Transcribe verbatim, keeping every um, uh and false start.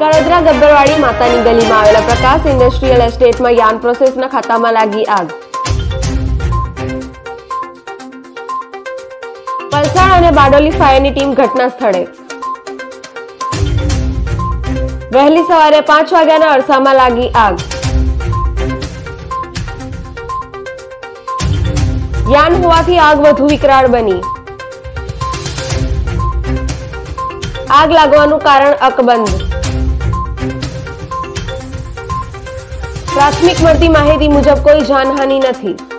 કડોદરા ગબ્બરવાડી માતાની ગલીમાં આવેલા પ્રકાશ industrial એસ્ટેટમાં yarn પ્રોસેસના ખાતામાં લાગી આગ. વલસાડ અને બારડોલી ફાયરની ટીમ ઘટના સ્થળે. વહેલી સવારે પાંચ વાગ્યાના અરસામાં લાગી આગ. યાન હોવાથી આગ વધુ વિકરાળ બની. આગ લાગવાનું કારણ અકબંધ. પ્રાથમિક મળતી માહિતી મુજબ કોઈ જાનહાનિ નથી.